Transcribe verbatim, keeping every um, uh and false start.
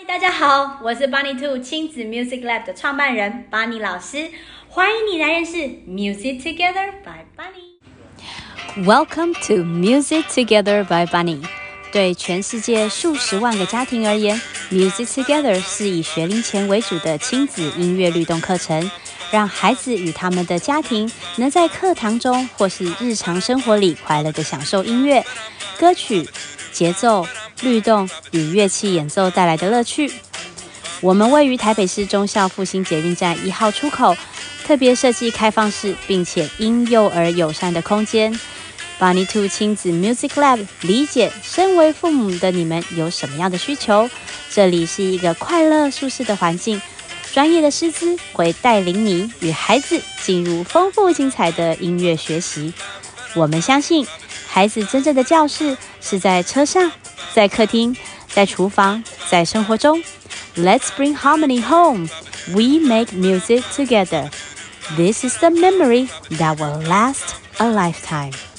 大家好，我是 Bunny Two 亲子 Music Lab 的创办人 Bunny 老师，欢迎你来认识 Music Together by Bunny。Welcome to Music Together by Bunny。对全世界数十万个家庭而言 ，Music Together 是以学龄前为主的亲子音乐律动课程，让孩子与他们的家庭能在课堂中或是日常生活里快乐地享受音乐、歌曲、节奏、律动与乐器演奏带来的乐趣。我们位于台北市忠孝复兴捷运站一号出口，特别设计开放式并且婴幼儿友善的空间。Bunny Two 亲子 Music Lab 理解身为父母的你们有什么样的需求，这里是一个快乐舒适的环境，专业的师资会带领你与孩子进入丰富精彩的音乐学习。我们相信孩子真正的教室是在车上，在客厅，在厨房，在生活中。Let's bring harmony home. We make music together. This is the memory that will last a lifetime.